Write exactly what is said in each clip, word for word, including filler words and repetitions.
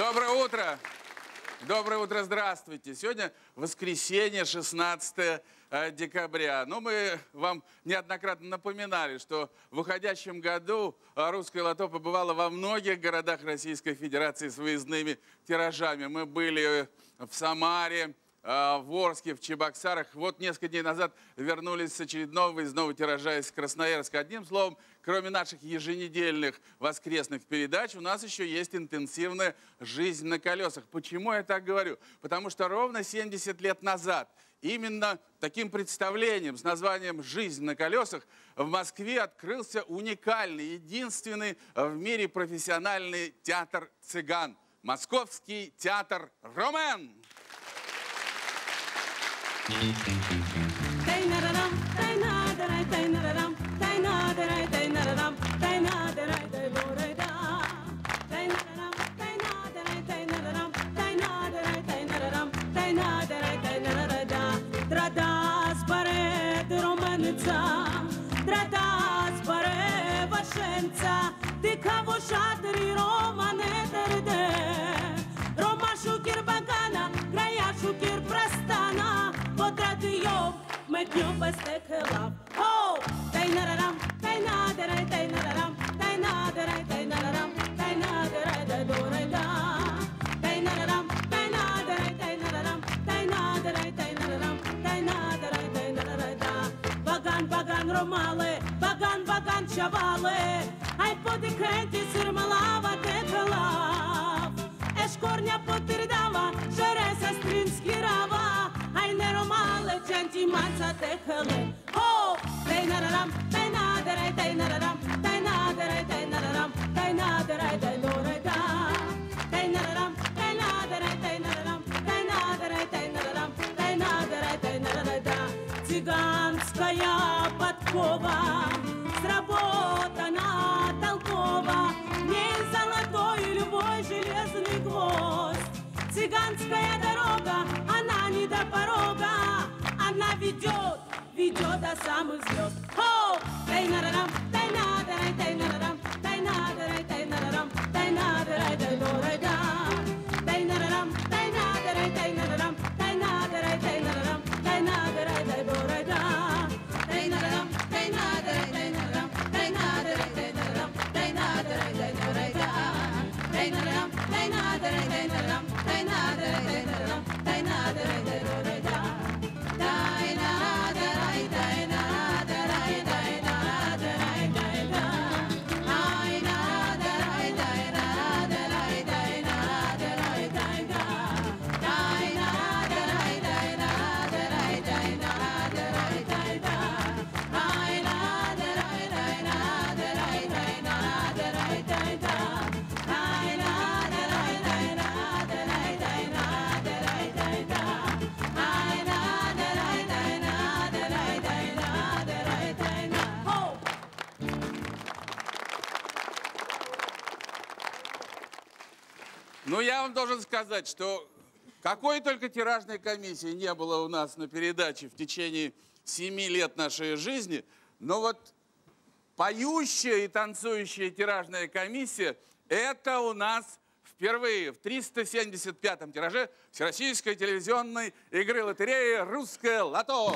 Доброе утро! Доброе утро, здравствуйте! Сегодня воскресенье, шестнадцатое декабря. Ну, мы вам неоднократно напоминали, что в уходящем году русское лото побывало во многих городах Российской Федерации с выездными тиражами. Мы были в Самаре, в Орске, в Чебоксарах. Вот несколько дней назад вернулись с очередного выездного тиража из Красноярска. Одним словом, кроме наших еженедельных воскресных передач, у нас еще есть интенсивная жизнь на колесах. Почему я так говорю? Потому что ровно семьдесят лет назад именно таким представлением с названием «Жизнь на колесах» в Москве открылся уникальный, единственный в мире профессиональный театр цыган. Московский театр «Ромен». Ромали, баган, баган, чавали, ай подихеньки сирмалава текала, ешкорня потирдава, шереса стрінські рава, ай не ромали, ченті манца текали. О, тей нарарам, тей надерай, тей нарарам, тей надерай, тей нарарам, тей надерай, тей дорайда, тей нарарам, тей надерай, тей нарарам, тей надерай, тей нарарам, тей надерай, тей нарарайда. Цыганская подкова, сработана толкова, не золотой любой железный гвоздь. Цыганская дорога, она не до порога, она ведет, ведет до самых звезд. О, тай нарарам, тай надарай, тай нарарам, тай надарай, тай нарарам, тай надарай, тай дорайда, тай нарарам, тай надарай, тай нарарам, тай надарай, тай нарарам, тай надарай, тай дорайда. Ну, я вам должен сказать, что какой только тиражной комиссии не было у нас на передаче в течение семи лет нашей жизни, но вот поющая и танцующая тиражная комиссия – это у нас впервые в триста семьдесят пятом тираже Всероссийской телевизионной игры лотереи «Русское лото».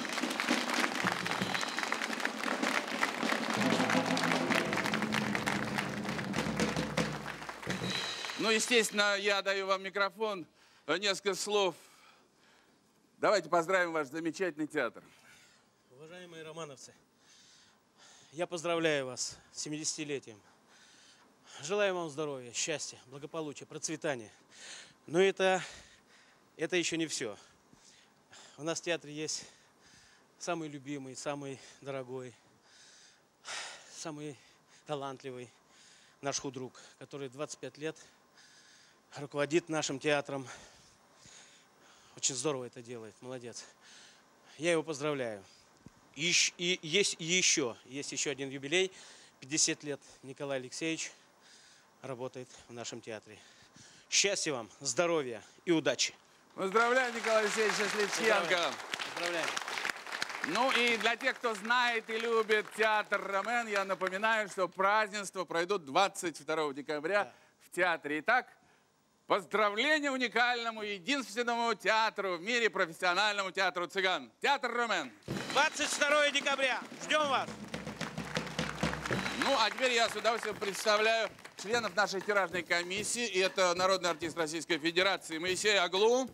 Ну, естественно, я даю вам микрофон, несколько слов. Давайте поздравим ваш замечательный театр. Уважаемые романовцы, я поздравляю вас с семидесятилетием. Желаю вам здоровья, счастья, благополучия, процветания. Но это, это еще не все. У нас в театре есть самый любимый, самый дорогой, самый талантливый наш худрук, который двадцать пять лет руководит нашим театром. Очень здорово это делает, молодец. Я его поздравляю. И, и есть еще, есть еще один юбилей. пятьдесят лет Николай Алексеевич работает в нашем театре. Счастья вам, здоровья и удачи. Поздравляю, Николай Алексеевич Сливченко. Поздравляю. Ну и для тех, кто знает и любит театр «Ромен», я напоминаю, что празднества пройдут двадцать второго декабря да. в театре. Итак, Поздравления уникальному, единственному театру в мире, профессиональному театру цыган. Театр Румен. двадцать второе декабря. Ждем вас. Ну, а теперь я с удовольствием представляю членов нашей тиражной комиссии. И это народный артист Российской Федерации Моисей Аглу.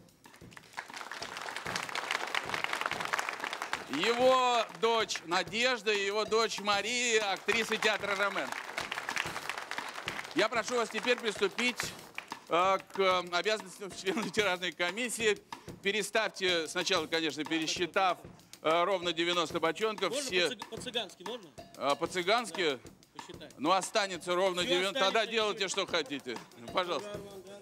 Его дочь Надежда и его дочь Мария, актрисы театра Румен. Я прошу вас теперь приступить э, к обязанностям членов тиражной комиссии. Переставьте, сначала, конечно, пересчитав э, ровно девяносто бочонков. Можно все... по-цыгански, можно? А, по-цыгански? Да, посчитай. Ну, останется ровно Всё девяносто. Тогда останется делайте, еще. что хотите. Пожалуйста.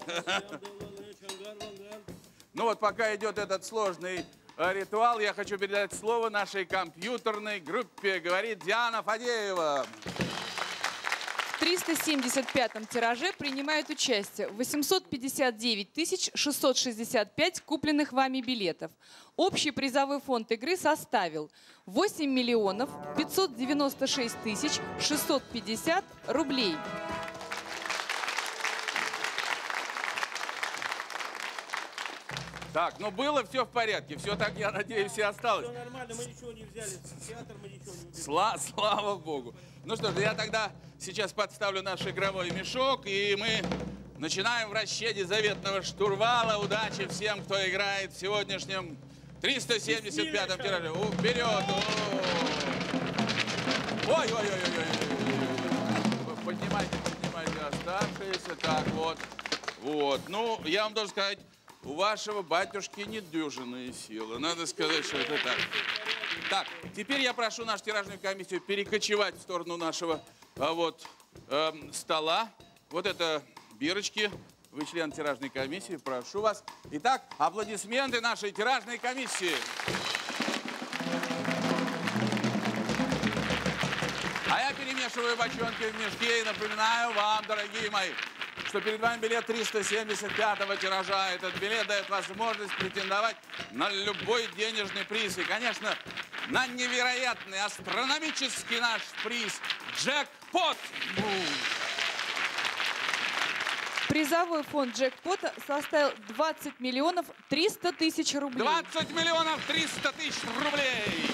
Ну вот, пока идет этот сложный э, ритуал, я хочу передать слово нашей компьютерной группе. Говорит Диана Фадеева. В триста семьдесят пятом тираже принимают участие восемьсот пятьдесят девять тысяч шестьсот шестьдесят пять купленных вами билетов. Общий призовой фонд игры составил восемь миллионов пятьсот девяносто шесть тысяч шестьсот пятьдесят рублей. Так, ну было все в порядке. Все так, я надеюсь, и осталось. Все нормально, мы ничего не взяли. Театр мы ничего не взяли. Сла слава Богу. Ну что ж, я тогда сейчас подставлю наш игровой мешок, и мы начинаем вращение заветного штурвала. Удачи всем, кто играет в сегодняшнем триста семьдесят пятом тираже. О, вперед! Ой-ой-ой-ой-ой! Поднимайте, поднимайте оставшиеся. Так, вот. Вот. Ну, я вам должен сказать, у вашего батюшки недюжинные силы. Надо сказать, что это так. Так, теперь я прошу нашу тиражную комиссию перекочевать в сторону нашего а, вот, э, стола. Вот это бирочки. Вы член тиражной комиссии, прошу вас. Итак, аплодисменты нашей тиражной комиссии. А я перемешиваю бочонки в мешке и напоминаю вам, дорогие мои, что перед вами билет триста семьдесят пятого тиража. Этот билет дает возможность претендовать на любой денежный приз. И, конечно, на невероятный астрономический наш приз «Джекпот». Призовой фонд джекпота составил двадцать миллионов триста тысяч рублей. двадцать миллионов триста тысяч рублей.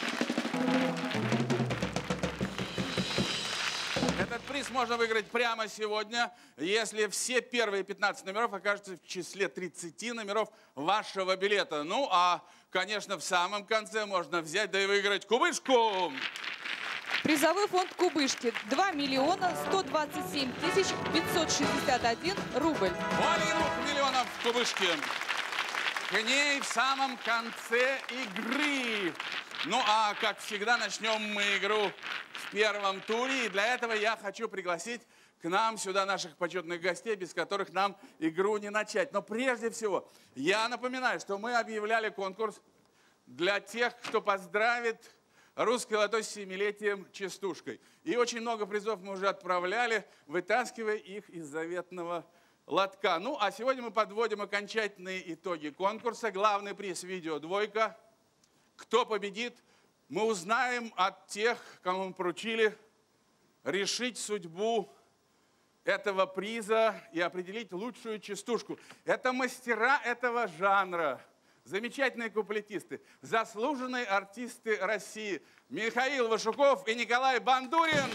Этот приз можно выиграть прямо сегодня, если все первые пятнадцать номеров окажутся в числе тридцати номеров вашего билета. Ну, а, конечно, в самом конце можно взять, да и выиграть кубышку. Призовой фонд кубышки два миллиона сто двадцать семь тысяч пятьсот шестьдесят один рубль. Более двух миллионов кубышки. К ней в самом конце игры. Ну, а, как всегда, начнем мы игру в первом туре. И для этого я хочу пригласить к нам сюда наших почетных гостей, без которых нам игру не начать. Но прежде всего, я напоминаю, что мы объявляли конкурс для тех, кто поздравит русский лото с семилетием частушкой. И очень много призов мы уже отправляли, вытаскивая их из заветного лотка. Ну, а сегодня мы подводим окончательные итоги конкурса. Главный приз – видео-двойка. Кто победит, мы узнаем от тех, кому мы поручили решить судьбу этого приза и определить лучшую частушку. Это мастера этого жанра, замечательные куплетисты, заслуженные артисты России Михаил Вашуков и Николай Бандурин.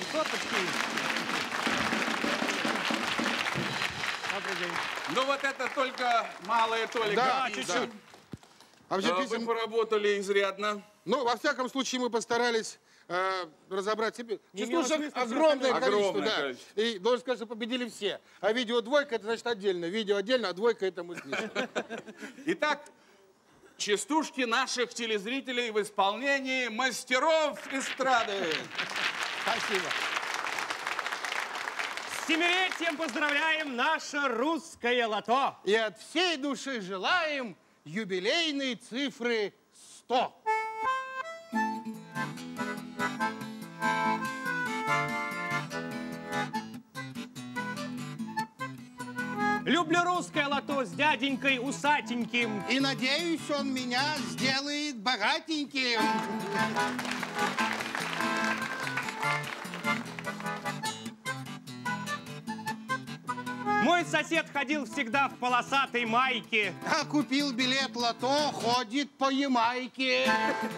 Ну вот это только малая толика. Да, чуть-чуть. А вообще, Вы песен... поработали изрядно. Ну, во всяком случае, мы постарались э, разобрать себе. Не имело Частушек смысла огромное все количество, огромное да. количество. И должен сказать, что победили все. А видео двойка, это значит отдельно. Видео отдельно, а двойка это мы слышим. Итак, частушки наших телезрителей в исполнении мастеров эстрады. Спасибо. С семилетием поздравляем наше русское лото. И от всей души желаем юбилейной цифры сто. Люблю русское лото с дяденькой усатеньким. И надеюсь, он меня сделает богатеньким. Мой сосед ходил всегда в полосатой майке. А купил билет лото, ходит по Ямайке.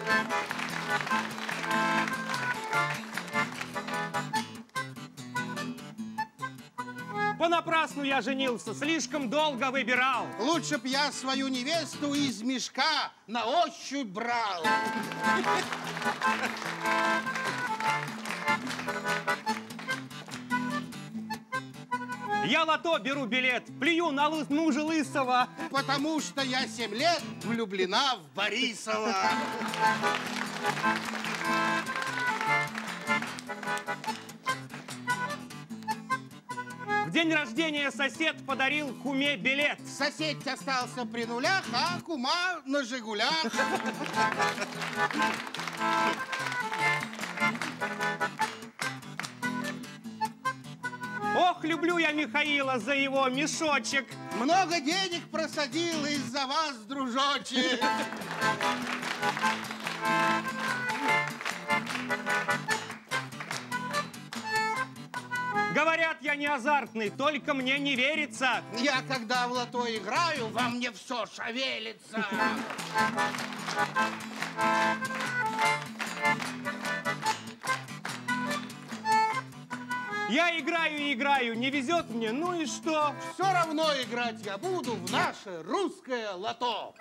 Понапрасну я женился, слишком долго выбирал. Лучше б я свою невесту из мешка на ощупь брал. Я лото беру билет, плюю на лыс мужа лысого. Потому что я семь лет влюблена в Борисова. В день рождения сосед подарил куме билет. Сосед остался при нулях, а кума на «Жигулях». Ох, люблю я Михаила за его мешочек. Много денег просадил из-за вас, дружочек. Говорят, я не азартный, только мне не верится. Я, когда в лото играю, во мне все шевелится. Я играю и играю, не везет мне, ну и что? Все равно играть я буду в наше русское лото.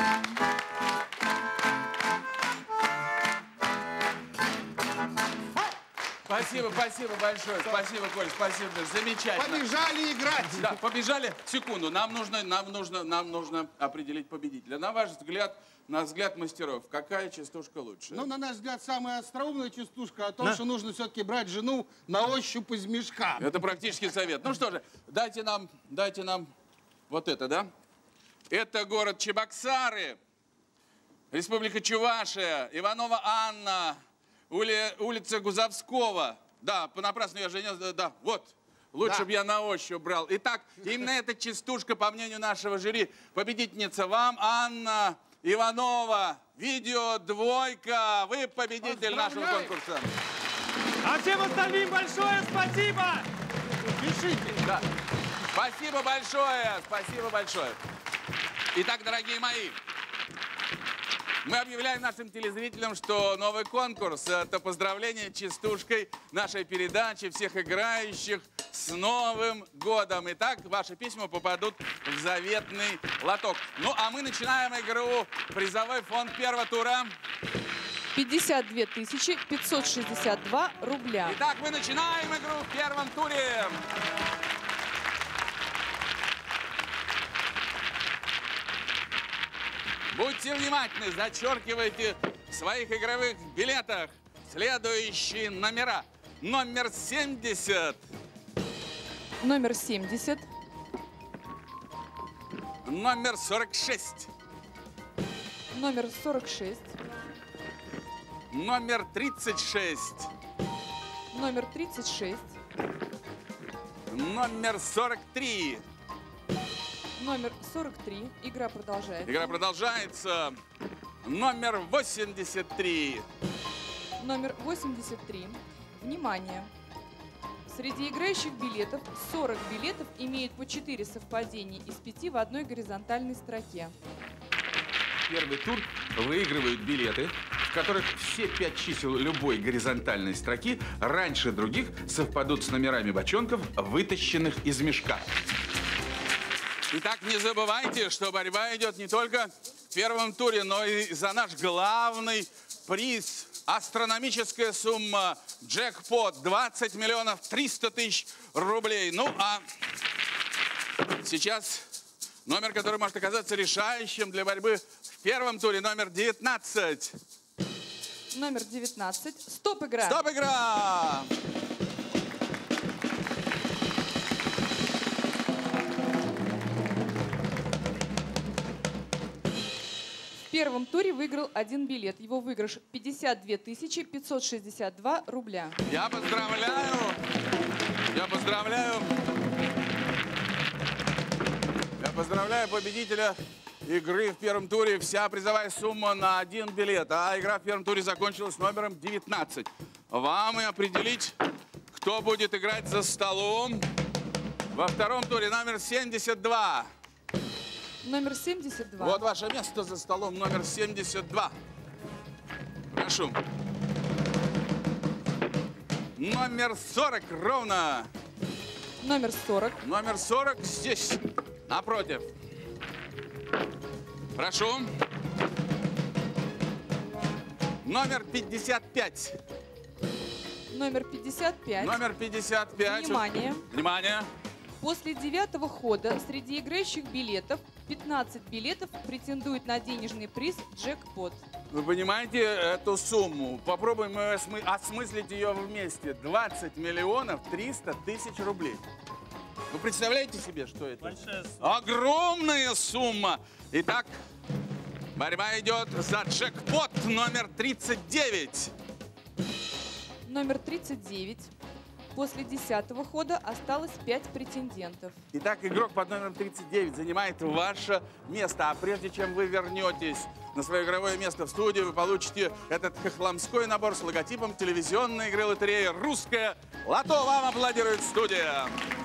Спасибо, спасибо большое. Спасибо, Коль, спасибо. Замечательно. Побежали играть. Да, побежали. Секунду. Нам нужно, нам нужно, нам нужно определить победителя. На ваш взгляд, на взгляд мастеров, какая частушка лучше? Ну, на наш взгляд, самая остроумная частушка о том, На... что нужно все-таки брать жену на ощупь из мешка. Это практический совет. Ну что же, дайте нам, дайте нам вот это, да? Это город Чебоксары, Республика Чувашия, Иванова Анна, ули, улица Гузовского. Да, понапрасну я женился, да, да, вот. Лучше Да. бы я на ощупь брал. Итак, именно эта частушка, по мнению нашего жюри, победительница вам, Анна Иванова. Видео двойка. Вы победитель нашего Поздравляю. конкурса. А всем остальным большое спасибо! Пишите. Да. Спасибо большое, спасибо большое. Итак, дорогие мои, мы объявляем нашим телезрителям, что новый конкурс – это поздравление частушкой нашей передачи, всех играющих с Новым годом. Итак, ваши письма попадут в заветный лоток. Ну, а мы начинаем игру. Призовой фонд первого тура. пятьдесят две тысячи пятьсот шестьдесят два рубля. Итак, мы начинаем игру в первом туре. Будьте внимательны, зачеркивайте в своих игровых билетах следующие номера. Номер семьдесят. Номер семьдесят. Номер сорок шесть. Номер сорок шесть. Номер тридцать шесть. Номер тридцать шесть. Номер сорок три. Номер сорок три. Игра продолжается. Игра продолжается. Номер восемьдесят три. Номер восемьдесят три. Внимание! Среди играющих билетов сорок билетов имеют по четыре совпадения из пяти в одной горизонтальной строке. Первый тур выигрывают билеты, в которых все пять чисел любой горизонтальной строки раньше других совпадут с номерами бочонков, вытащенных из мешка. Итак, не забывайте, что борьба идет не только в первом туре, но и за наш главный приз. Астрономическая сумма, джекпот, двадцать миллионов триста тысяч рублей. Ну, а сейчас номер, который может оказаться решающим для борьбы в первом туре, номер девятнадцать. Номер девятнадцать. Стоп-игра. Стоп-игра! В первом туре выиграл один билет. Его выигрыш пятьдесят две тысячи пятьсот шестьдесят два рубля. Я поздравляю! Я поздравляю! Я поздравляю победителя игры в первом туре. Вся призовая сумма на один билет. А игра в первом туре закончилась номером девятнадцать. Вам и определить, кто будет играть за столом Во втором туре номер семьдесят два. Номер семьдесят два. Вот ваше место за столом, номер семьдесят два. Прошу. Номер сорок ровно. Номер сорок. Номер сорок здесь, напротив. Прошу. Номер пятьдесят пять. Номер пятьдесят пять. Номер пятьдесят пять. Внимание. Внимание. После девятого хода среди играющих билетов пятнадцать билетов претендуют на денежный приз «Джекпот». Вы понимаете эту сумму? Попробуем мы осмы- осмыслить ее вместе. двадцать миллионов триста тысяч рублей. Вы представляете себе, что это? Большая сумма. Огромная сумма. Итак, борьба идет за джекпот номер тридцать девять. Номер тридцать девять. После десятого хода осталось пять претендентов. Итак, игрок под номером тридцать девять занимает ваше место. А прежде чем вы вернетесь на свое игровое место в студию, вы получите этот хохломской набор с логотипом телевизионной игры лотереи «Русское лото». Вам аплодирует студия.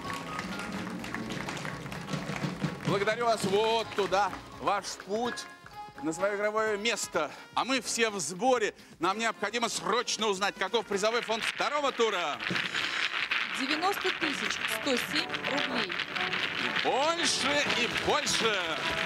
Благодарю вас. Вот туда ваш путь на свое игровое место. А мы все в сборе. Нам необходимо срочно узнать, каков призовой фонд второго тура. девяносто тысяч сто семь рублей. Больше и больше.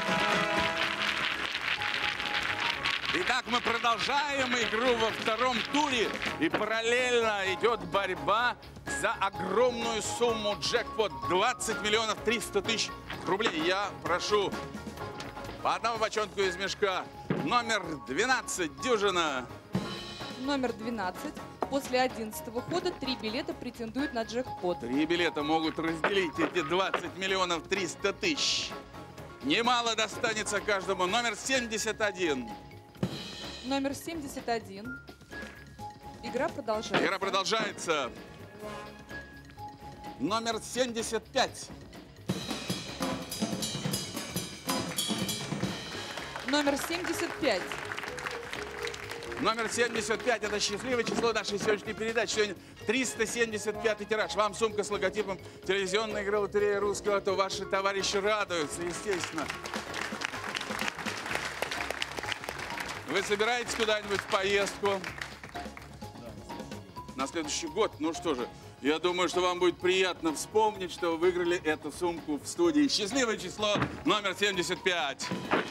Итак, мы продолжаем игру во втором туре. И параллельно идет борьба за огромную сумму джекпот. двадцать миллионов триста тысяч рублей. Я прошу по одному бочонку из мешка. Номер двенадцать, дюжина. Номер двенадцать. После одиннадцатого хода три билета претендуют на джекпот. Три билета могут разделить эти двадцать миллионов триста тысяч. Немало достанется каждому. Номер семьдесят один. Номер семьдесят один. Игра продолжается. Игра продолжается. Номер семьдесят пять. Номер семьдесят пять. Номер семьдесят пять – это счастливое число нашей сегодняшней передачи. Сегодня триста семьдесят пятый тираж. Вам сумка с логотипом телевизионной игры лотереи «Русского», то ваши товарищи радуются, естественно. Вы собираетесь куда-нибудь в поездку? На следующий год? Ну что же, я думаю, что вам будет приятно вспомнить, что вы выиграли эту сумку в студии. Счастливое число номер семьдесят пять.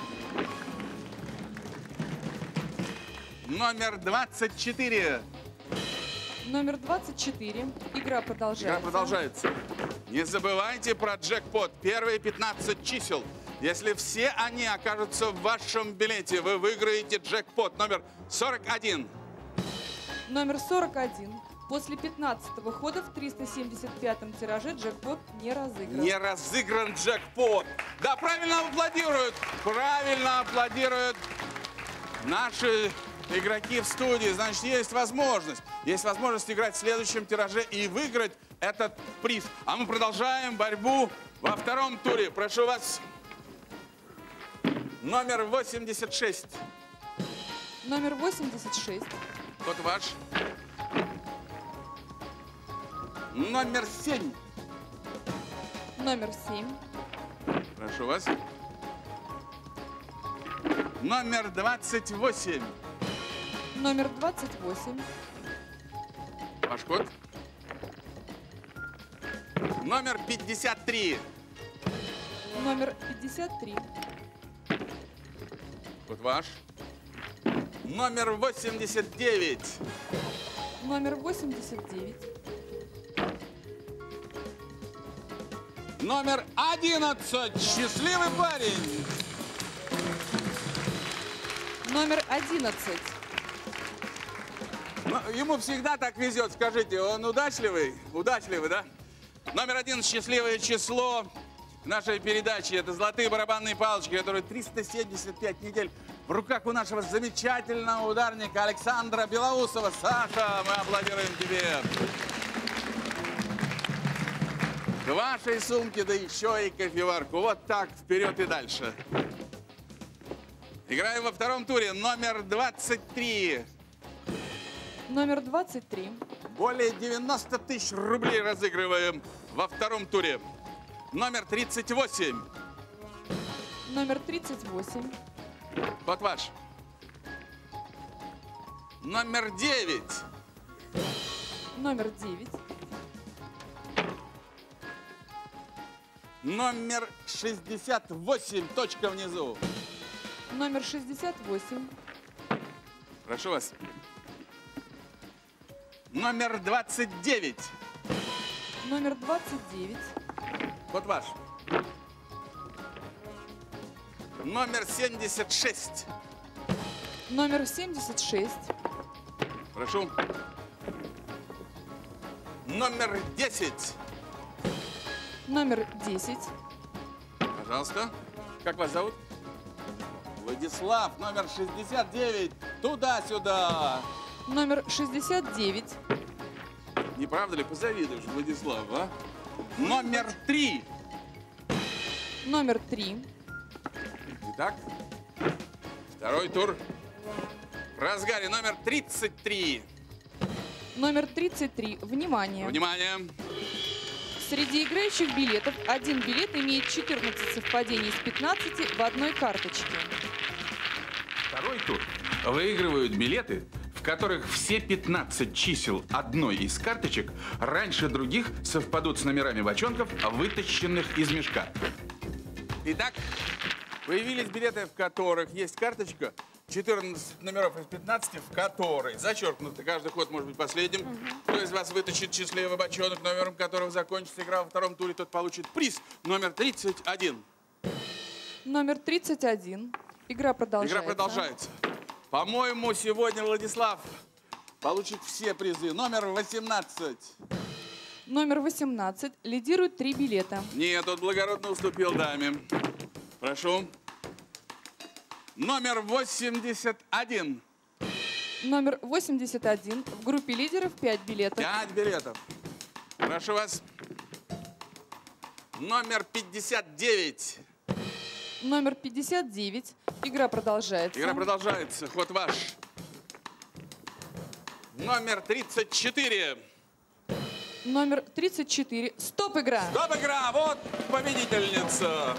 Номер двадцать четыре. Номер двадцать четыре. Игра продолжается. Игра продолжается. Не забывайте про джекпот. Первые пятнадцать чисел. Если все они окажутся в вашем билете, вы выиграете джекпот. Номер сорок один. Номер сорок один. После пятнадцатого хода в триста семьдесят пятом тираже джекпот не разыгран. Не разыгран джекпот. Да, правильно аплодируют. Правильно аплодируют наши игроки в студии. Значит, есть возможность. Есть возможность играть в следующем тираже и выиграть этот приз. А мы продолжаем борьбу во втором туре. Прошу вас. Номер восемьдесят шесть. Номер восемьдесят шесть. Вот ваш. Номер семь. Номер семь. Прошу вас. Номер двадцать восемь. Номер двадцать восемь. Ваш код. Номер пятьдесят три. Номер пятьдесят три. Вот ваш. Номер восемьдесят девять. Номер восемьдесят девять. Номер одиннадцать. Счастливый парень. Номер одиннадцать. Ну, ему всегда так везет, скажите, он удачливый? Удачливый, да? Номер один, счастливое число нашей передачи. Это золотые барабанные палочки, которые триста семьдесят пять недель в руках у нашего замечательного ударника Александра Белоусова. Саша, мы аплодируем тебе. К вашей сумке, да еще и кофеварку. Вот так, вперед и дальше. Играем во втором туре. Номер двадцать три. Номер двадцать три. Более девяноста тысяч рублей разыгрываем во втором туре. Номер тридцать восемь. Номер тридцать восемь. Вот ваш. Номер девять. Номер девять. Номер шестьдесят восемь. Точка внизу. Номер шестьдесят восемь. Прошу вас. Номер двадцать девять. Номер двадцать девять. Вот ваш. Номер семьдесят шесть. Номер семьдесят шесть. Прошу. Номер десять. Номер десять. Пожалуйста. Как вас зовут? Владислав. Номер шестьдесят девять. Туда-сюда. Номер шестьдесят девять. Не правда ли? Позавидуешь, Владислав, а? Номер три. Номер три. Итак, второй тур. В разгаре номер тридцать три. Номер тридцать три. Внимание! Внимание! Среди играющих билетов один билет имеет четырнадцать совпадений из пятнадцати в одной карточке. Второй тур. Выигрывают билеты, в которых все пятнадцать чисел одной из карточек раньше других совпадут с номерами бочонков, вытащенных из мешка. Итак, появились билеты, в которых есть карточка, четырнадцать номеров из пятнадцати, в которой зачеркнуто. Каждый ход может быть последним. Угу. Кто из вас вытащит счастливый бочонок, номером которого закончится игра во втором туре, тот получит приз. Номер тридцать один. Номер тридцать один. Игра продолжается. Игра продолжается. По-моему, сегодня Владислав получит все призы. Номер восемнадцать. Номер восемнадцать. Лидирует три билета. Нет, он благородно уступил даме. Прошу. Номер восемьдесят один. Номер восемьдесят один. В группе лидеров пять билетов. пять билетов. Прошу вас. Номер пятьдесят девять. Номер пятьдесят девять. Игра продолжается. Игра продолжается. Ход ваш. Номер тридцать четыре. Номер тридцать четыре. Стоп, игра! Стоп, игра! Вот победительница!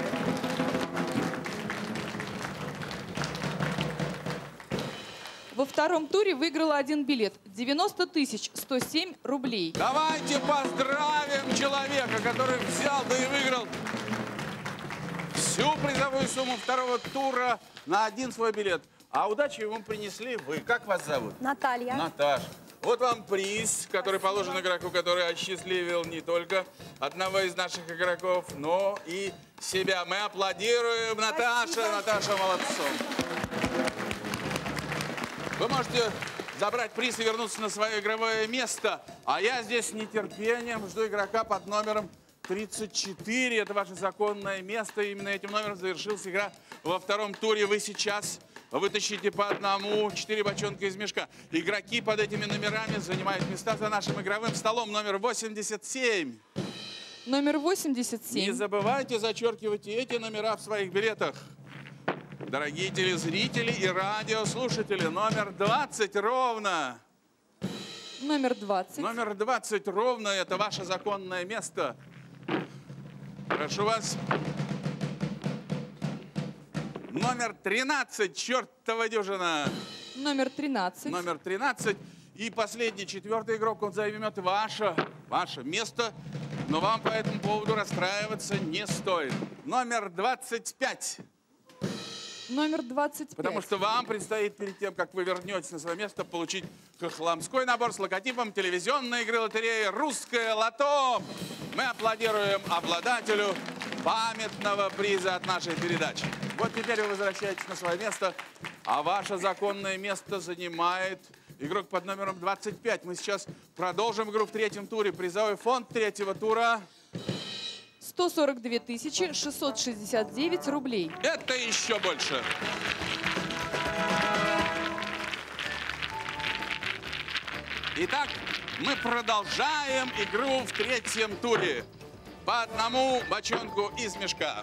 Во втором туре выиграла один билет. девяносто тысяч сто семь рублей. Давайте поздравим человека, который взял, да и выиграл всю призовую сумму второго тура на один свой билет. А удачи ему принесли вы. Как вас зовут? Наталья. Наташа. Вот вам приз, который Спасибо. положен игроку, который осчастливил не только одного из наших игроков, но и себя. Мы аплодируем. Наташа. Спасибо. Наташа молодцом. Вы можете забрать приз и вернуться на свое игровое место. А я здесь с нетерпением жду игрока под номером тридцать четыре. Это ваше законное место. Именно этим номером завершилась игра во втором туре. Вы сейчас вытащите по одному четыре бочонка из мешка. Игроки под этими номерами занимают места за нашим игровым столом. Номер восемьдесят семь. Номер восемьдесят семь. Не забывайте зачеркивать эти номера в своих билетах. Дорогие телезрители и радиослушатели, номер двадцать ровно. Номер двадцать. Номер двадцать ровно, это ваше законное место. Прошу вас. Номер тринадцать, чертова дюжина. Номер тринадцать. Номер тринадцать. И последний, четвертый игрок, он займет ваше, ваше место. Но вам по этому поводу расстраиваться не стоит. Номер двадцать пять. Номер двадцать пять. Потому что вам предстоит перед тем, как вы вернетесь на свое место, получить хохломской набор с логотипом телевизионной игры лотереи «Русское лото». Мы аплодируем обладателю памятного приза от нашей передачи. Вот теперь вы возвращаетесь на свое место, а ваше законное место занимает игрок под номером двадцать пять. Мы сейчас продолжим игру в третьем туре. Призовой фонд третьего тура сто сорок две тысячи шестьсот шестьдесят девять рублей. Это еще больше. Итак, мы продолжаем игру в третьем туре. По одному бочонку из мешка.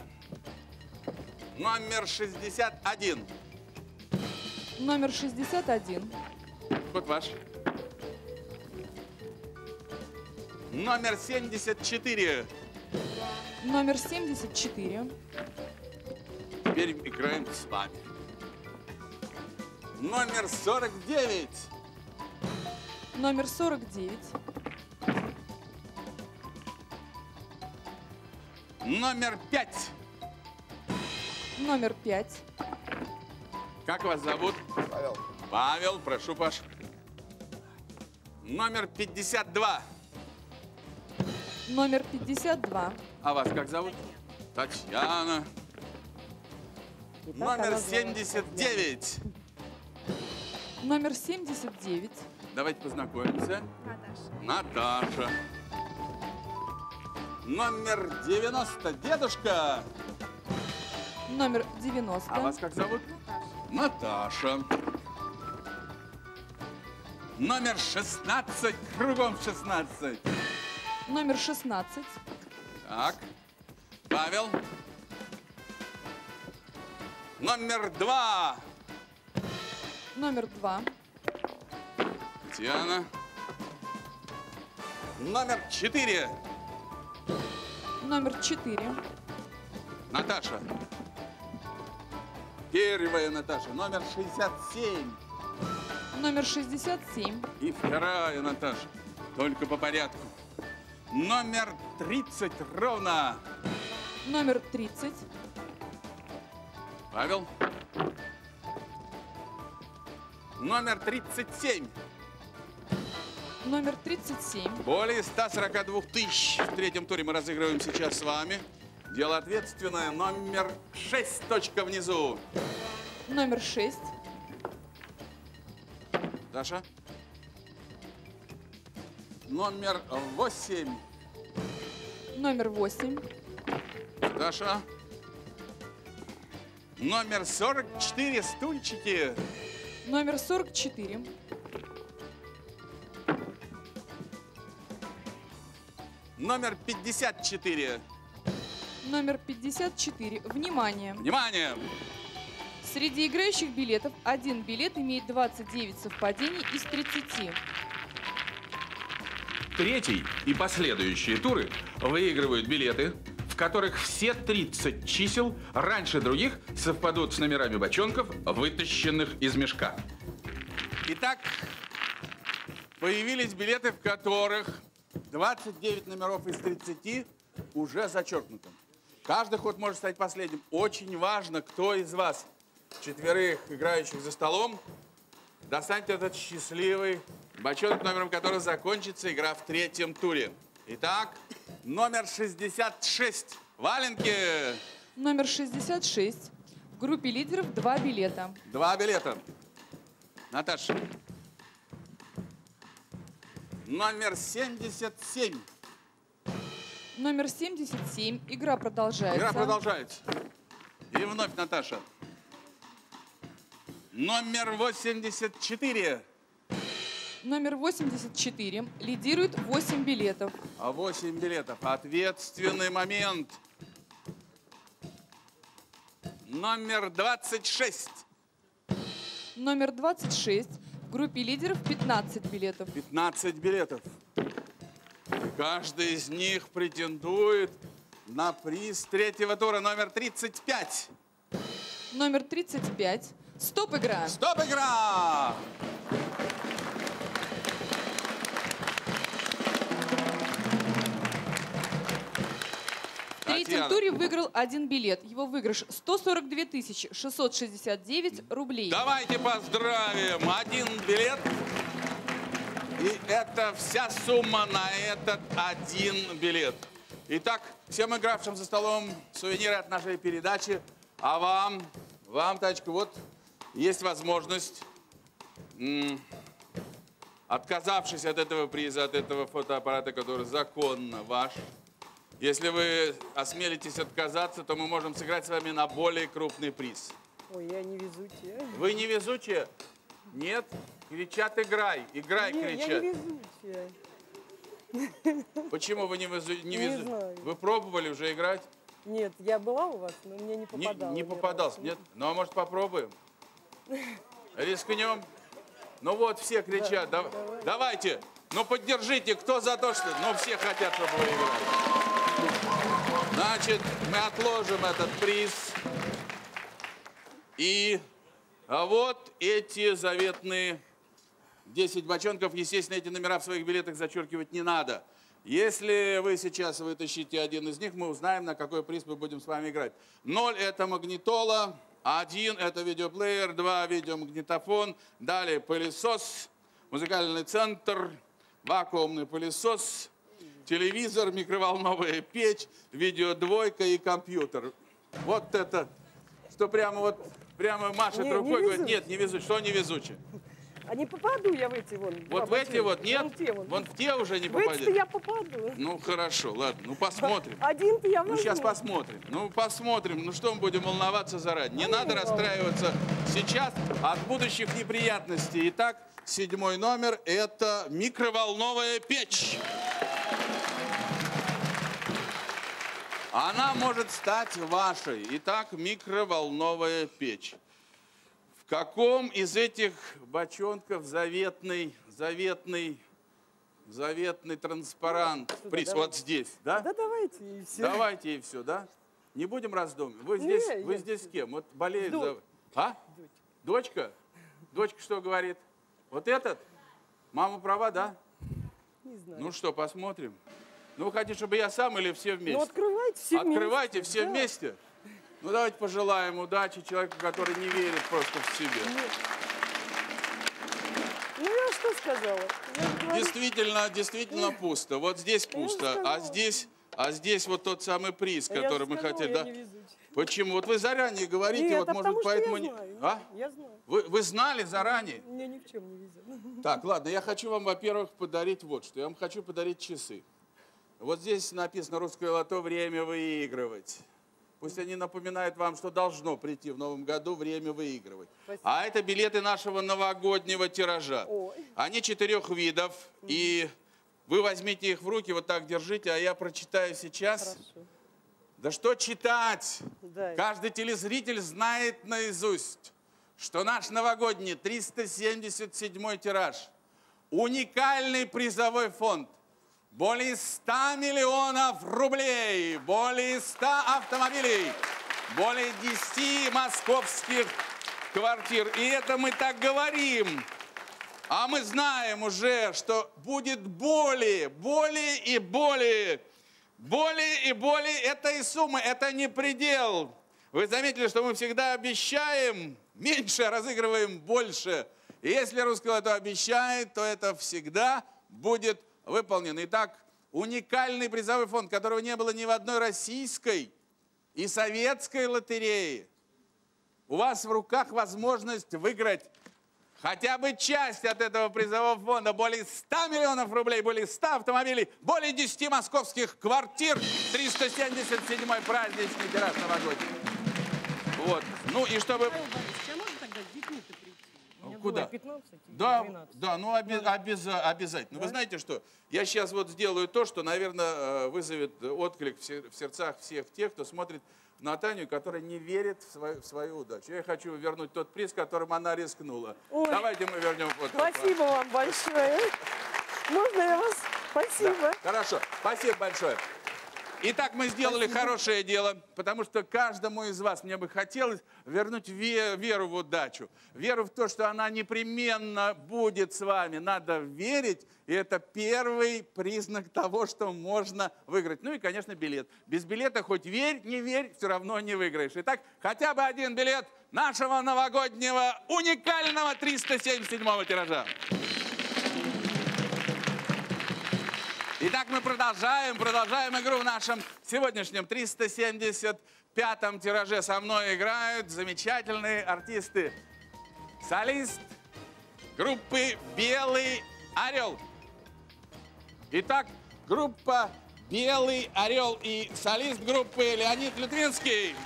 Номер шестьдесят один. Номер шестьдесят один. Вот ваш. Номер семьдесят четыре. Номер семьдесят четыре. Теперь играем с вами. Номер сорок девять. Номер сорок девять. Номер пять. Номер пять. Как вас зовут? Павел. Павел, прошу, Паш. Номер пятьдесят два. Номер пятьдесят два. А вас как зовут? Татьяна. Номер семьдесят девять. Номер семьдесят девять. Давайте познакомимся. Наташа. Номер девяносто. Дедушка. Номер девяносто. А вас как зовут? Наташа. Номер шестнадцать. Кругом шестнадцать. Номер шестнадцать. Так. Павел. Номер два. Номер два. Татьяна. Номер четыре. Номер четыре. Наташа. Первая Наташа. Номер шестьдесят семь. Номер шестьдесят семь. И вторая Наташа. Только по порядку. Номер тридцать ровно. Номер тридцать. Павел. Номер тридцать семь. Номер тридцать семь. Более ста сорока двух тысяч в третьем туре мы разыгрываем сейчас с вами. Дело ответственное. Номер шесть. Точка внизу. Номер шесть. Даша. Номер восемь. Номер восемь. Даша. Номер сорок четыре. Стульчики. Номер сорок четыре. Номер пятьдесят четыре. Номер пятьдесят четыре. Внимание! Внимание! Среди играющих билетов один билет имеет двадцать девять совпадений из тридцати. Третий и последующие туры выигрывают билеты, в которых все тридцать чисел раньше других совпадут с номерами бочонков, вытащенных из мешка. Итак, появились билеты, в которых двадцать девять номеров из тридцати уже зачеркнуты. Каждый ход может стать последним. Очень важно, кто из вас, четверых играющих за столом, достанет этот счастливый бочонок, номером которого закончится игра в третьем туре. Итак, номер шестьдесят шесть. Валенки. Номер шестьдесят шесть. В группе лидеров два билета. Два билета. Наташа. Номер семьдесят семь. Номер семьдесят семь. Игра продолжается. Игра продолжается. И вновь Наташа. Номер восемьдесят четыре. Номер восемьдесят четыре. Лидирует восемь билетов. А восемь билетов. Ответственный момент. Номер двадцать шесть. Номер двадцать шесть. В группе лидеров пятнадцать билетов. пятнадцать билетов. Каждый из них претендует на приз третьего тура. Номер тридцать пять. Номер тридцать пять. Стоп, игра! Стоп, игра! В третьем туре выиграл один билет. Его выигрыш сто сорок две тысячи шестьсот шестьдесят девять рублей. Давайте поздравим. Один билет. И это вся сумма на этот один билет. Итак, всем игравшим за столом сувениры от нашей передачи. А вам, вам, Тачка, вот есть возможность, м, отказавшись от этого приза, от этого фотоаппарата, который законно ваш, если вы осмелитесь отказаться, то мы можем сыграть с вами на более крупный приз. Ой, я не везучая. Вы не везучие? Нет? Кричат, играй. Играй, Не, кричат. я не везучая. Почему вы не, везу... не, Не везу... знаю. Вы пробовали уже играть? Нет, я была у вас, но мне не Не, попадало. не ни попадался, разу. нет? Ну, а может, попробуем? Рискнем? Ну вот, все кричат. Да, Дав- давай. Давайте. Ну, поддержите. Кто за то, что... Ну, все хотят, чтобы вы играли. Значит, мы отложим этот приз. И а вот эти заветные десять бочонков. Естественно, эти номера в своих билетах зачеркивать не надо. Если вы сейчас вытащите один из них, мы узнаем, на какой приз мы будем с вами играть. Ноль – это магнитола, один – это видеоплеер, два – видеомагнитофон, далее пылесос, музыкальный центр, вакуумный пылесос, телевизор, микроволновая печь, видеодвойка и компьютер. Вот это, что прямо вот, прямо машет Не- рукой, не говорит, везучий. нет, не везучий. Что не везучий? А не попаду я в эти вон. Вот два в эти бочонка. вот нет? Вон те вон. Вон в те уже не В эти-то попадет? я попаду. Ну, хорошо, ладно, ну посмотрим. Один-то я Ну, возьму. сейчас посмотрим. Ну, посмотрим. Ну, что мы будем волноваться заранее? Не надо расстраиваться сейчас от будущих неприятностей. Итак, седьмой номер – это микроволновая печь. Она может стать вашей. Итак, микроволновая печь. В каком из этих бочонков заветный, заветный, заветный транспарант? Приз давай. вот здесь, да? Да давайте и все. Давайте и все, да? Не будем раздумывать. Вы здесь, Не, вы я- здесь с кем? Вот болеет Дочь. за... А? Дочка. Дочка что говорит? Вот этот? Мама права, да? Не знаю. Ну что, посмотрим. Ну, вы хотите, чтобы я сам или все вместе? Ну открывайте все вместе. Открывайте все Да. вместе. Ну, давайте пожелаем удачи человеку, который не верит просто в себя. Ну я что сказала? Я же говорю, Действительно, действительно пусто. Вот здесь Я же пусто, а сказала. здесь, а здесь вот тот самый приз, я же который мы сказала, хотели. я Да? не везучая. Почему? Вот вы заранее говорите, Нет, вот а может потому быть, что поэтому я не. знаю. А? Я знаю. Вы, вы знали заранее? Мне ни в чем не везет. Так, ладно, я хочу вам, во-первых, подарить вот что. Я вам хочу подарить часы. Вот здесь написано «Русское лото. Время выигрывать». Пусть они напоминают вам, что должно прийти в новом году время выигрывать. Спасибо. А это билеты нашего новогоднего тиража. Ой. Они четырех видов, и вы возьмите их в руки, вот так держите, а я прочитаю сейчас. Хорошо. Да что читать? Да. Каждый телезритель знает наизусть, что наш новогодний триста семьдесят седьмой тираж, уникальный призовой фонд, более ста миллионов рублей, более ста автомобилей, более десяти московских квартир. И это мы так говорим. А мы знаем уже, что будет более, более и более, более и более этой суммы. Это не предел. Вы заметили, что мы всегда обещаем меньше, а разыгрываем больше. И если русское лото обещает, то это всегда будет выполнено. Итак, уникальный призовой фонд, которого не было ни в одной российской и советской лотерее. У вас в руках возможность выиграть хотя бы часть от этого призового фонда. Более ста миллионов рублей, более ста автомобилей, более десяти московских квартир. триста семьдесят седьмой праздничный тираж новогодний. Вот. Ну и чтобы... Михаил Борисович, а можно тогда с детьми-то прийти? У меня Куда? было пятнадцать и Да, двенадцать. да, ну оби- обяза- обязательно. Вы знаете что? Я сейчас вот сделаю то, что, наверное, вызовет отклик в сер- в сердцах всех тех, кто смотрит на Таню, которая не верит в свою, в свою удачу. Я хочу вернуть тот приз, которым она рискнула. Ой. Давайте мы вернем вот этот Спасибо вам большое. Можно я вас? Спасибо. Да, хорошо, спасибо большое. Итак, мы сделали хорошее дело, потому что каждому из вас мне бы хотелось вернуть ве- веру в удачу, веру в то, что она непременно будет с вами. Надо верить, и это первый признак того, что можно выиграть. Ну и, конечно, билет. Без билета хоть верь, не верь, все равно не выиграешь. Итак, хотя бы один билет нашего новогоднего уникального триста семьдесят седьмого тиража. Итак, мы продолжаем, продолжаем игру в нашем сегодняшнем триста семьдесят пятом тираже. Со мной играют замечательные артисты. Солист группы «Белый орел». Итак, группа «Белый орел» и солист группы Леонид Литвинский.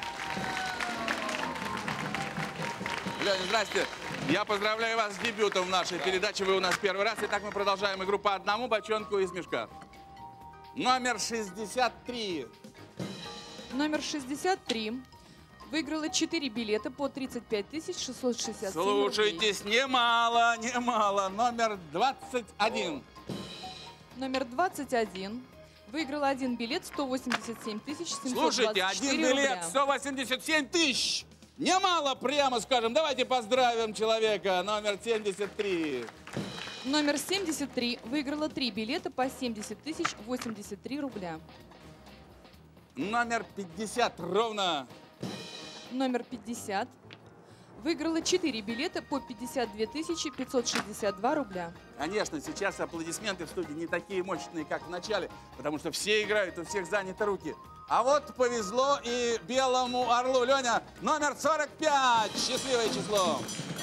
Леонид, здрасте. Я поздравляю вас с дебютом в нашей передаче. Вы у нас первый раз. Итак, мы продолжаем игру по одному бочонку из мешка. Номер шестьдесят три. Номер шестьдесят три выиграла четыре билета по тридцать пять тысяч шестьсот шестьдесят семь рублей. Слушайтесь, немало, немало. Номер двадцать один. Номер двадцать один Выиграла один билет сто восемьдесят семь тысяч семьсот двадцать четыре Слушайте, один билет рубля. сто восемьдесят семь тысяч. Немало, прямо скажем. Давайте поздравим человека. Номер семьдесят три. Номер семьдесят три выиграла три билета по семьдесят тысяч восемьдесят три рубля. Номер пятьдесят ровно. Номер пятьдесят выиграла четыре билета по пятьдесят две тысячи пятьсот шестьдесят два рубля. Конечно, сейчас аплодисменты в студии не такие мощные, как в начале, потому что все играют, у всех заняты руки. А вот повезло и белому орлу. Леня, номер сорок пять. Счастливое число.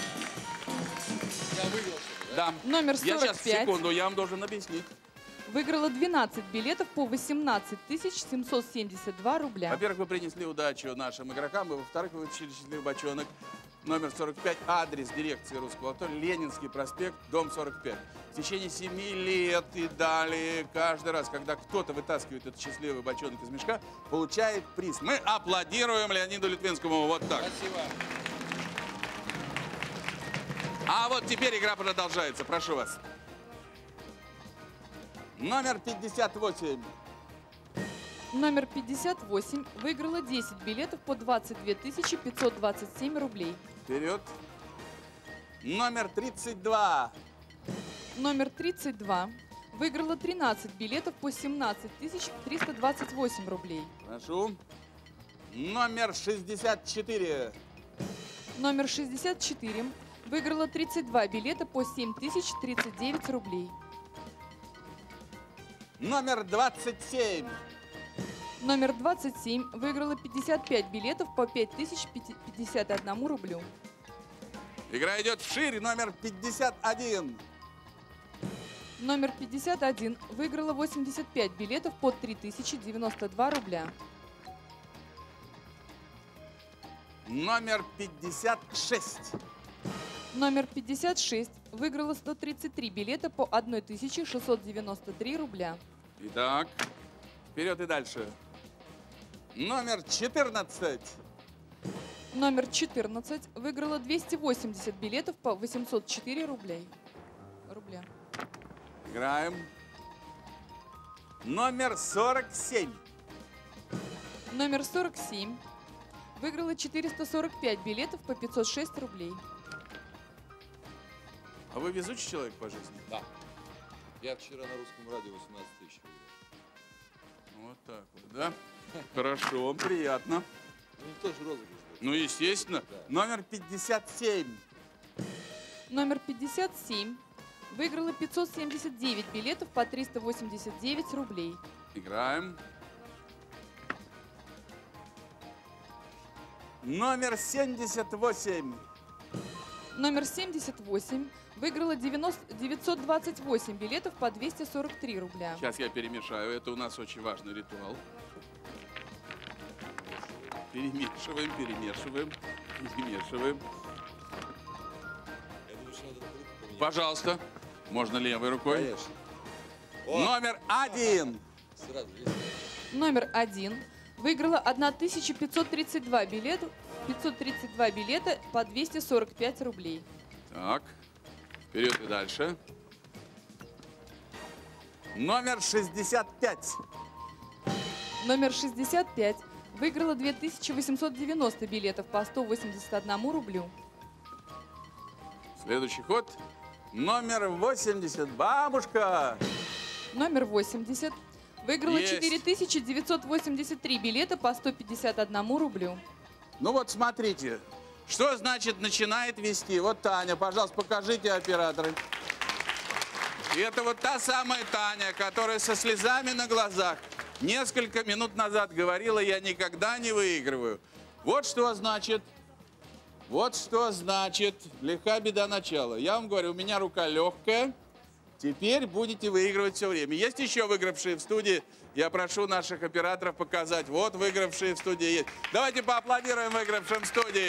Я выиграл. Да. Номер Я сорок сейчас, пять секунду, я вам должен объяснить. выиграла двенадцать билетов по восемнадцать тысяч семьсот семьдесят два рубля. Во-первых, вы принесли удачу нашим игрокам, и во-вторых, вы вручили счастливый бочонок. Номер сорок пять, адрес дирекции Русского лото, Ленинский проспект, дом сорок пять. В течение семи лет и далее, каждый раз, когда кто-то вытаскивает этот счастливый бочонок из мешка, получает приз. Мы аплодируем Леониду Литвинскому вот так. Спасибо. А вот теперь игра продолжается, прошу вас. Номер пятьдесят восемь. Номер пятьдесят восемь выиграла десять билетов по двадцать две тысячи пятьсот двадцать семь рублей. Вперед. Номер тридцать два. Номер тридцать два выиграла тринадцать билетов по семнадцать тысяч триста двадцать восемь рублей. Прошу. Номер шестьдесят четыре. Номер шестьдесят четыре выиграла тридцать два билета по семь тысяч тридцать девять рублей. Номер двадцать семь. Номер двадцать семь выиграла пятьдесят пять билетов по пять тысяч пятьдесят один рублю. Игра идет вширь. Номер пятьдесят один. Номер пятьдесят один выиграла восемьдесят пять билетов по три тысячи девяносто два рубля. Номер пятьдесят шесть. Номер пятьдесят шесть выиграла сто тридцать три билета по тысяче шестьсот девяносто три рубля. Итак, вперед и дальше. Номер четырнадцать. Номер четырнадцать выиграла двести восемьдесят билетов по восемьсот четыре рублей. Рубля. Играем. Номер сорок семь. Номер сорок семь выиграла четыреста сорок пять билетов по пятьсот шесть рублей. А вы везучий человек по жизни? Да. Я вчера на русском радио восемнадцать тысяч выиграл. Вот так вот, да? Хорошо, приятно. Ну, никто же розыгрыш был. Ну, естественно. Да. Номер пятьдесят семь. Номер пятьдесят семь выиграла пятьсот семьдесят девять билетов по триста восемьдесят девять рублей. Играем. Номер семьдесят восемь. Номер семьдесят восемь выиграла девяносто девятьсот двадцать восемь билетов по двести сорок три рубля. Сейчас я перемешаю. Это у нас очень важный ритуал. Перемешиваем, перемешиваем, перемешиваем. Я думаю, что надо руку поменять. Пожалуйста. Можно левой рукой. Конечно. О, Номер один. сразу есть. Номер один выиграла тысяча пятьсот тридцать два билета, пятьсот тридцать два билета по двести сорок пять рублей. Так. Вперед и дальше. Номер шестьдесят пять. Номер шестьдесят пять выиграла две тысячи восемьсот девяносто билетов по сто восемьдесят одному рублю. Следующий ход. Номер восемьдесят. Бабушка. Номер восемьдесят выиграла Есть. четыре тысячи девятьсот восемьдесят три билета по сто пятьдесят одному рублю. Ну вот смотрите. Что значит начинает вести? Вот Таня, пожалуйста, покажите операторы. И это вот та самая Таня, которая со слезами на глазах несколько минут назад говорила: я никогда не выигрываю. Вот что значит, вот что значит легка беда начала. Я вам говорю, у меня рука легкая, теперь будете выигрывать все время. Есть еще выигравшие в студии? Я прошу наших операторов показать. Вот выигравшие в студии есть. Давайте поаплодируем выигравшим в студии.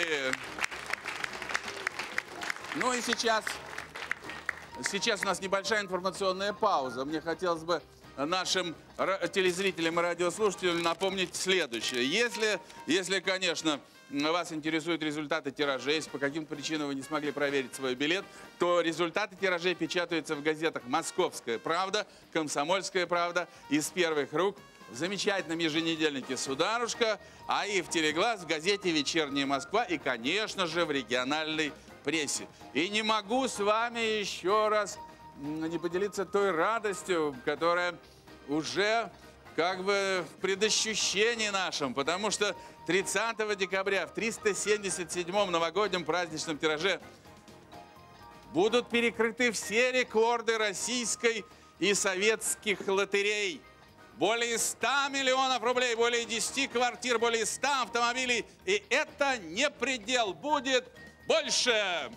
Ну и сейчас, сейчас у нас небольшая информационная пауза. Мне хотелось бы нашим телезрителям и радиослушателям напомнить следующее. Если, если, конечно, вас интересуют результаты тиражей, если по каким-то причинам вы не смогли проверить свой билет, то результаты тиражей печатаются в газетах «Московская правда», «Комсомольская правда», «Из первых рук», в замечательном еженедельнике «Сударушка», а и в «Телеглаз», в газете «Вечерняя Москва» и, конечно же, в региональной прессе. И не могу с вами еще раз не поделиться той радостью, которая уже как бы в предощущении нашем, потому что тридцатого декабря в триста семьдесят седьмом новогоднем праздничном тираже будут перекрыты все рекорды российской и советских лотерей. Более ста миллионов рублей, более десяти квартир, более ста автомобилей. И это не предел, будет больше.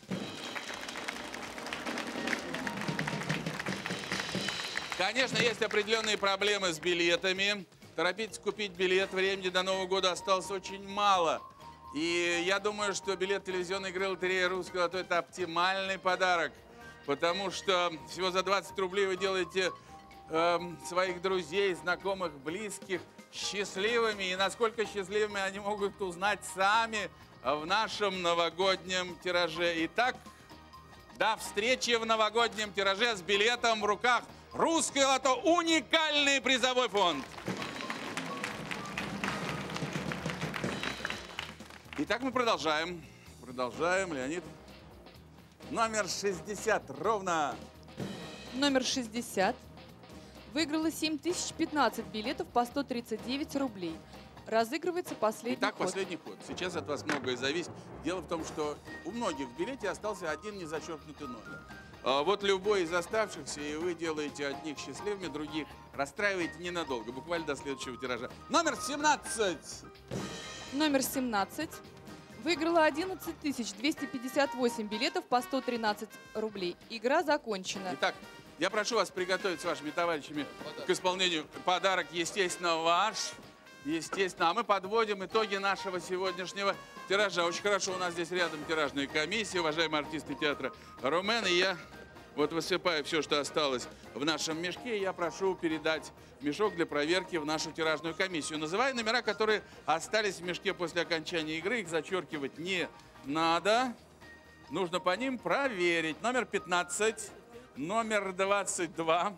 Конечно, есть определенные проблемы с билетами. Торопитесь купить билет, времени до Нового года осталось очень мало. И я думаю, что билет телевизионной игры «Лотерея Русского лото» – это оптимальный подарок. Потому что всего за двадцать рублей вы делаете э, своих друзей, знакомых, близких счастливыми. И насколько счастливыми они могут узнать сами в нашем новогоднем тираже. Итак, до встречи в новогоднем тираже с билетом в руках. «Русское лото» – уникальный призовой фонд. Итак, мы продолжаем. Продолжаем, Леонид. Номер шестьдесят, ровно. Номер шестьдесят. Выиграла семь тысяч пятнадцать билетов по сто тридцать девять рублей. Разыгрывается последний Итак, ход. последний ход. Сейчас от вас многое зависит. Дело в том, что у многих в билете остался один незачеркнутый номер. А вот любой из оставшихся, и вы делаете одних счастливыми, других расстраиваете ненадолго, буквально до следующего тиража. Номер семнадцать. Номер семнадцать. Выиграла одиннадцать тысяч двести пятьдесят восемь билетов по сто тринадцать рублей. Игра закончена. Итак, я прошу вас приготовить с вашими товарищами к исполнению. Подарок, естественно, ваш. Естественно. А мы подводим итоги нашего сегодняшнего тиража. Очень хорошо, у нас здесь рядом тиражная комиссия, уважаемые артисты театра «Румен». И я вот высыпаю все, что осталось в нашем мешке. Я прошу передать мешок для проверки в нашу тиражную комиссию. Называю номера, которые остались в мешке после окончания игры. Их зачеркивать не надо. Нужно по ним проверить. Номер пятнадцать, номер двадцать два,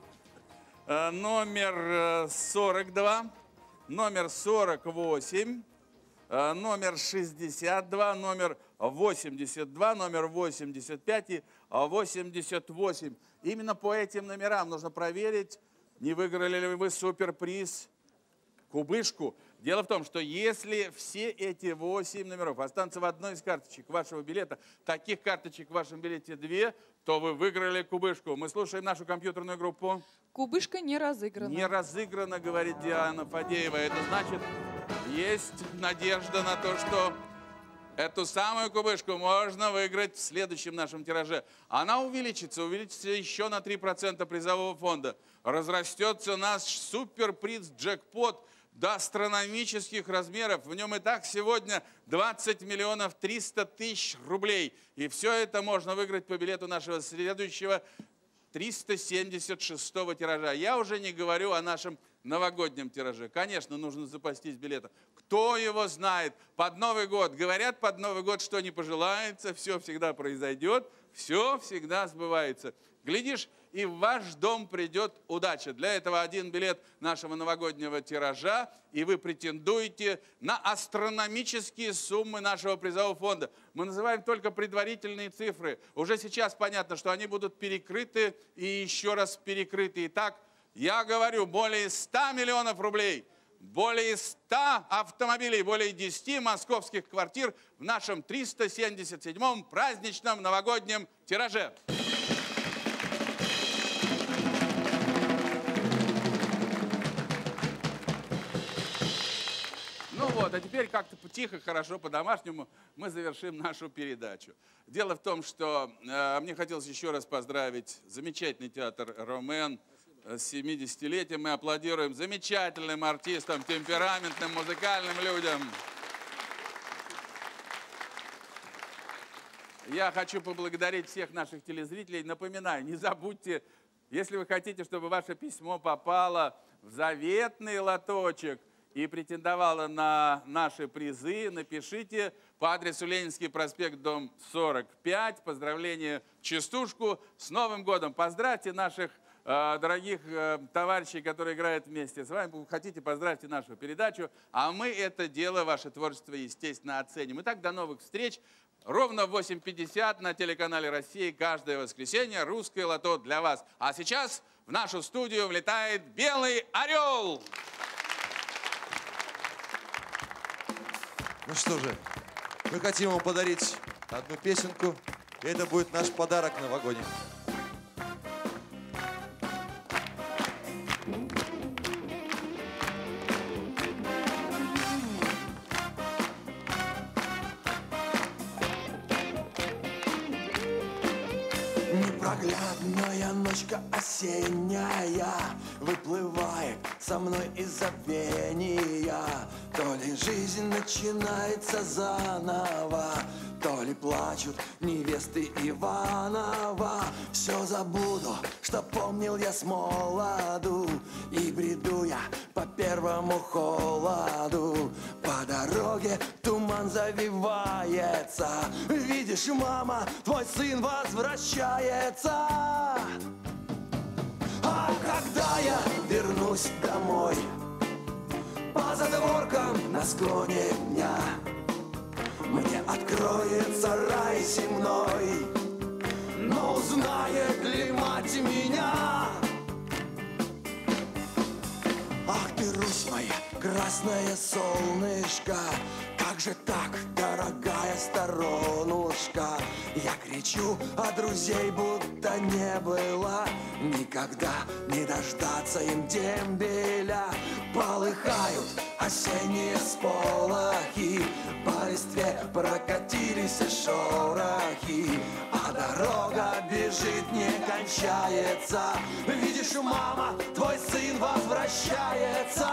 номер сорок два, номер сорок восемь, номер шестьдесят два, номер восемьдесят два, номер восемьдесят пять и восемьдесят восемь. Именно по этим номерам нужно проверить, не выиграли ли вы суперприз кубышку. Дело в том, что если все эти восемь номеров останутся в одной из карточек вашего билета, таких карточек в вашем билете две, то вы выиграли кубышку. Мы слушаем нашу компьютерную группу. Кубышка не разыграна. Не разыграна, говорит Диана Фадеева. Это значит, есть надежда на то, что эту самую кубышку можно выиграть в следующем нашем тираже. Она увеличится, увеличится еще на три процента призового фонда. Разрастется наш суперприз джекпот до астрономических размеров. В нем и так сегодня двадцать миллионов триста тысяч рублей. И все это можно выиграть по билету нашего следующего триста семьдесят шестого тиража. Я уже не говорю о нашем новогоднем тираже. Конечно, нужно запастись билетом. Кто его знает? Под Новый год. Говорят, под Новый год, что не пожелается, все всегда произойдет, все всегда сбывается. Глядишь, и в ваш дом придет удача. Для этого один билет нашего новогоднего тиража, и вы претендуете на астрономические суммы нашего призового фонда. Мы называем только предварительные цифры. Уже сейчас понятно, что они будут перекрыты и еще раз перекрыты. Итак, я говорю, более ста миллионов рублей, более ста автомобилей, более десяти московских квартир в нашем триста семьдесят седьмом праздничном новогоднем тираже. Ну вот, а теперь как-то тихо, хорошо, по-домашнему мы завершим нашу передачу. Дело в том, что э, мне хотелось еще раз поздравить замечательный театр «Румен» с семидесятилетием. Мы аплодируем замечательным артистам, темпераментным, музыкальным людям. Я хочу поблагодарить всех наших телезрителей. Напоминаю, не забудьте, если вы хотите, чтобы ваше письмо попало в заветный лоточек, и претендовала на наши призы, напишите по адресу Ленинский проспект, дом сорок пять. Поздравления частушку с Новым годом. Поздравьте наших э, дорогих э, товарищей, которые играют вместе с вами. Хотите, поздравьте нашу передачу. А мы это дело, ваше творчество, естественно, оценим. Итак, до новых встреч. Ровно в восемь пятьдесят на телеканале «Россия» каждое воскресенье «Русское лото» для вас. А сейчас в нашу студию влетает «Белый орел». Ну что же, мы хотим вам подарить одну песенку, и это будет наш подарок новогодний. Непроглядная ночка осенняя выплывает со мной из забвения. То ли жизнь начинается заново, то ли плачут невесты Иванова. Все забуду, что помнил я с молоду, и бреду я по первому холоду. По дороге туман завивается, видишь, мама, твой сын возвращается. А когда я вернусь домой, по задворкам на склоне дня мне откроется рай земной, но узнает ли мать меня? Ах ты, Русь моя, красное солнышко, как же так, дорогая сторонушка? Я кричу, а друзей будто не было, никогда не дождаться им дембеля. Полыхают осенние сполохи, по листве прокатились шорохи, а дорога бежит, не кончается. Видишь, мама, твой сын возвращается.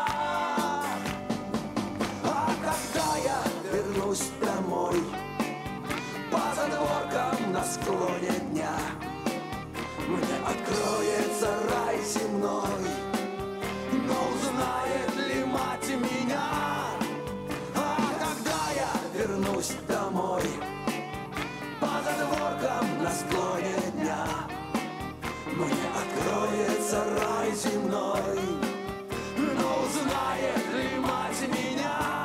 А когда я вернусь домой, по задворкам на склоне дня мне откроется рай земной, но узнает ли мать меня? А когда я вернусь домой, по задворкам на склоне дня мне откроется рай земной, но узнает ли мать меня?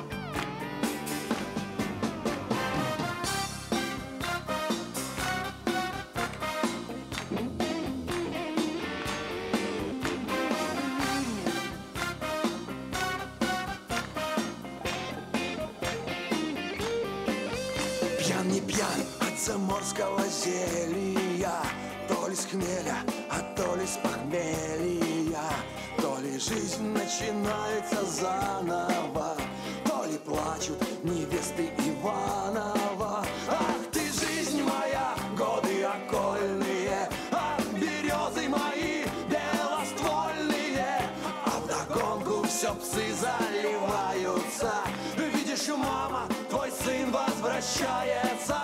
Пьян не пьян от заморского зелья, то ли с хмеля, а то ли с похмелья, то ли жизнь начинается заново, то ли плачут невесты Иванова. Ах ты, жизнь моя, годы окольные, ах, березы мои белоствольные, а вдогонку все псы заливаются. Видишь, мама, твой сын возвращается.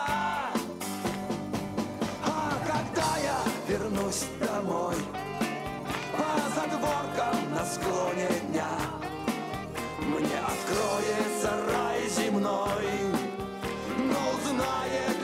А когда я вернусь домой, по задворкам на склоне дня мне откроется рай земной, но узнает